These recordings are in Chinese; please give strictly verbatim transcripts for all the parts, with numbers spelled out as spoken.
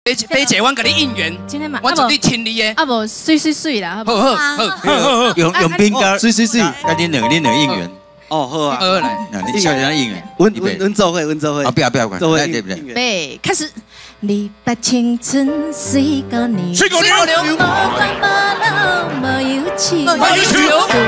飞飞姐，我给你应援， 今天嘛， 我祝你亲你的。 啊无水水水啦，好不好好？ 好好好好， 用用兵甲水水水， 甲恁两个恁两个应援。 哦好啊， 好来， 你少年应援。 阮阮阮做伙，阮做伙。 啊不要不要管，来对不对？ 备开始。你把青春水果牛， 水果牛， 无管无老无有情， 无有情。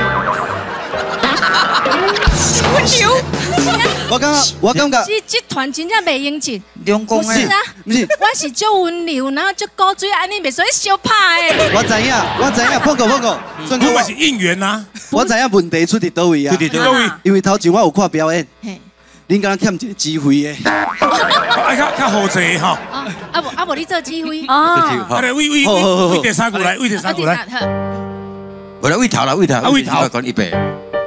我牛， 我感觉，我感觉， 这这团真正袂用劲。 两公不是啊， 不是， 我是足温柔，然后足古锥，安尼袂使相拍的。 我知影，我知影，报告报告， 算哥我是应援呐。 我知影问题出伫倒位啊？ 出伫倒位？ 因为头前我有看表演，恁敢欠一个指挥的。 爱较较好势吼。 啊无啊无，你做指挥哦。 啊来，为为为为第三句来，为第三句来。 我来位头啦，位头。 啊位头。 讲一百。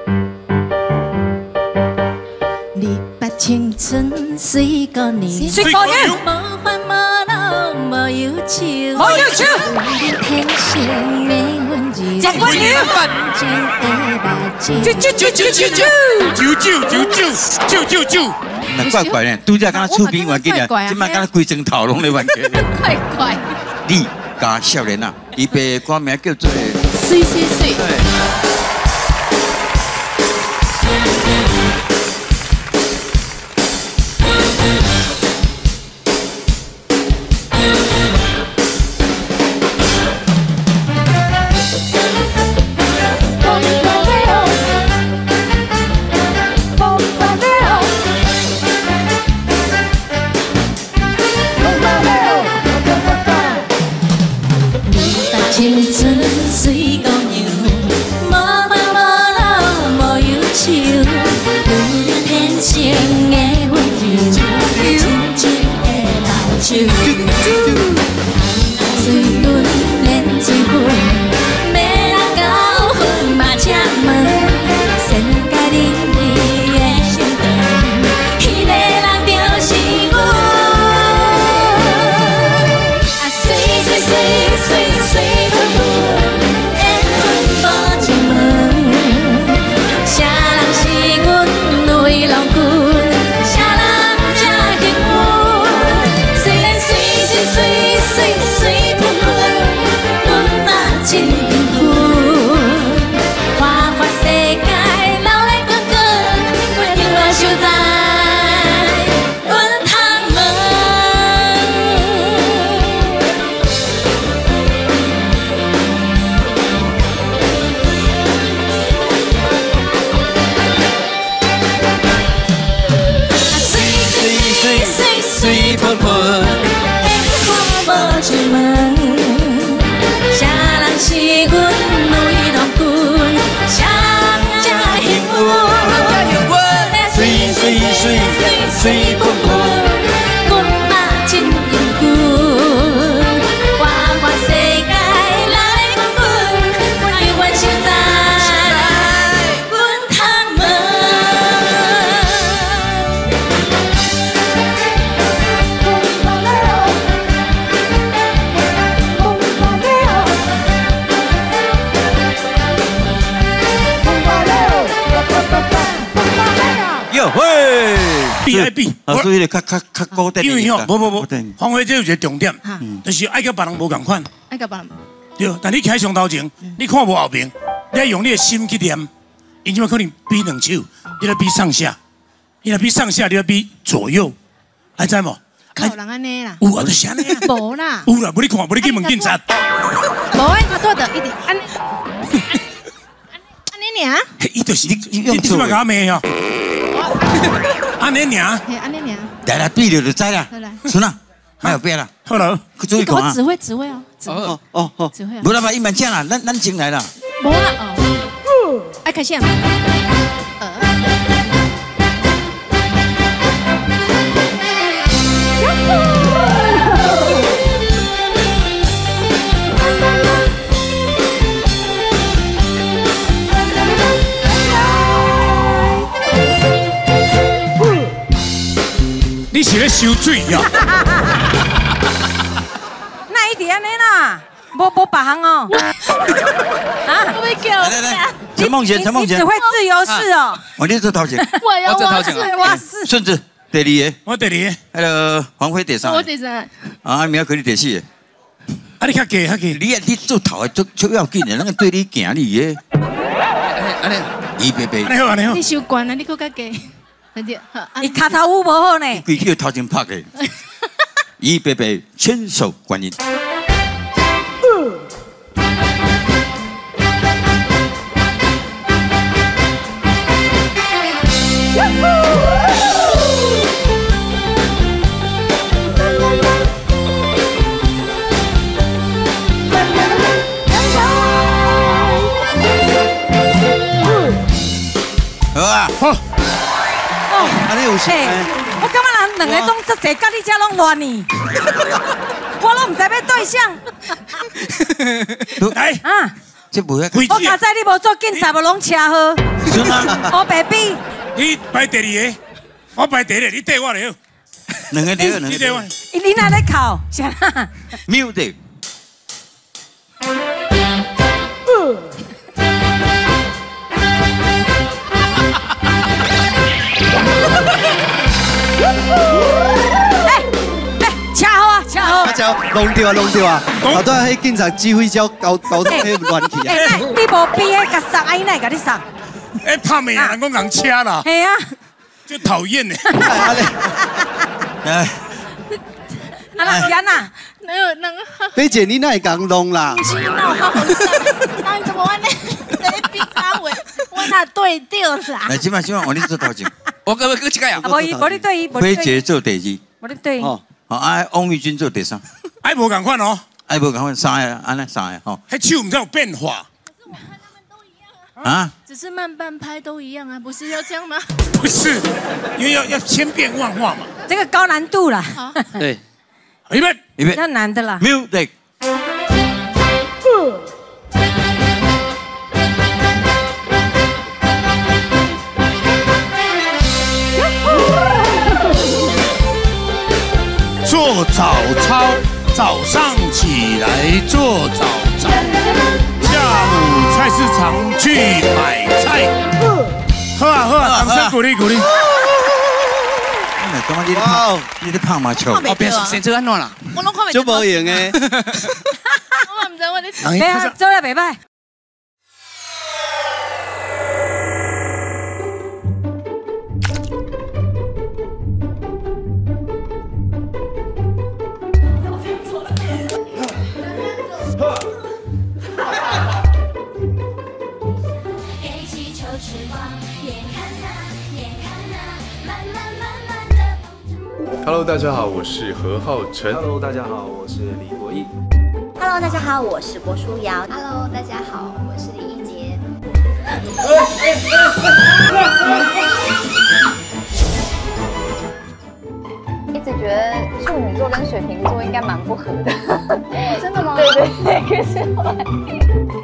你把青春水果年， 水果年， 无烦无恼无忧愁， 无忧愁， 天生的温柔， 真温柔， 真的目睛， 啾啾啾啾啾啾，啾啾啾啾啾啾啾。 那怪怪呢，拄则敢若出兵玩紧啊，即摆敢若规整套拢咧玩紧。 怪怪。 你家少年啊，伊爸歌名叫做水水水。青春水果牛，无烦无恼无忧愁，女人天生的温柔，真情的老手，水分连水分，要人交分嘛请问，先甲恁伊的心肠，迄个人就是我。啊，水水水水水。水喷喷，烟花无出门，啥人是阮泪浪滚，啥人才幸运？水水水水喷喷，阮嘛真幸运。花花世界来滚滚，阮永远守在阮头门。 哟喂 ，B I B， 啊，所以咧较较较高点。 因为吼，无无无，方辉这有一个重点，就是爱甲别人无共款。 爱甲别人。 对，但你徛上头前，你看无后面，你要用你的心去念。因为可能比两手，你要比上下，你要比上下，你要比左右，还知无？ 靠人安尼啦。 有啊，就是安尼啊。 无啦。 有啦，无你看，无你去问警察。 无爱他多的一点安尼。安尼尔。 伊就是你，你你即摆甲我骂哦。安尼尔。 嘿，安尼尔。 来来，比了就知啦。 来， 孙啊，莫有变啦。 好了， 去注意看啊。 我指挥指挥哦。 哦哦哦。 指挥。 无啦嘛，伊慢讲啦，咱咱进来啦。 无啦哦。爱开始啊。 你是咧收水呀？ 那一点安尼啦，无无别行哦。啊， 会叫。 来来来，陈梦贤，陈梦贤。 你只会自由式哦。 我你做头前。 我要我做头前我是。 顺子，第二个。 我第二个。 还有黄辉第三。 我第三。 啊，明仔可你第四个。 啊，你较低较低。 你啊，你做头的足足要紧的，那个对你行你的。安尼，预备备。 安尼好，安尼好。 你伤悬啊，你搁较低。 伊脚头舞无好呢。 规气头前拍的。预备备，千手观音。好啊， 好。 哦，安尼有事。 我感觉人两个总足济，甲你遮拢乱呢。我拢唔知要对象。 来啊， 这无遐。 我刚才你无做警察，无拢车好。 是吗？ 我白比。 你排第二个，我排第一个，你对我了。 两个对，两个对。 你哪咧考？啥 ？Music。 哎哎，车好啊，车好。 啊，车弄掉啊，弄掉啊！后头迄警察指挥交交交通迄乱去啊！ 哎，你无比迄甲送，哎，哪甲你送？ 哎，拍命啊！人讲人车啦。 系啊。 就讨厌呢。 哎。 啊那天呐， 那个那个。 飞姐，你哪会讲弄啦？ 不是，那我好好那你怎么玩呢？在比啥话？我哪对掉啦？ 来，今晚今晚我你做头前。 我个个这个呀。 无伊无你对伊， 飞姐做第二。无你对伊。 哦，好，啊，王玉君做第三。 哎，无共款哦。 哎，无共款，三个，安尼三个吼。 迄手唔知有变化。 啊？ 只是慢半拍都一样啊，不是要这样吗？ 不是，因为要要千变万化嘛。 这个高难度啦。 对。 预备， 预备。 比较难的啦。 Music。 做早操，早上起来做早操，下午菜市场去买菜。好啊好啊，掌声鼓励鼓励。 感觉你哇，你咧拍麻将， 后边先做安怎啦？ 我拢看袂。 就无用诶。 我嘛唔知我咧。 对啊，做了袂歹。 Hello， 大家好，我是何浩晨。 Hello， 大家好，我是李国毅。 Hello， 大家好，我是郭书瑶。Hello， 大家好，我是李一杰。一直觉得处女座跟水瓶座应该蛮不合的。真的吗？对对对，可是后来。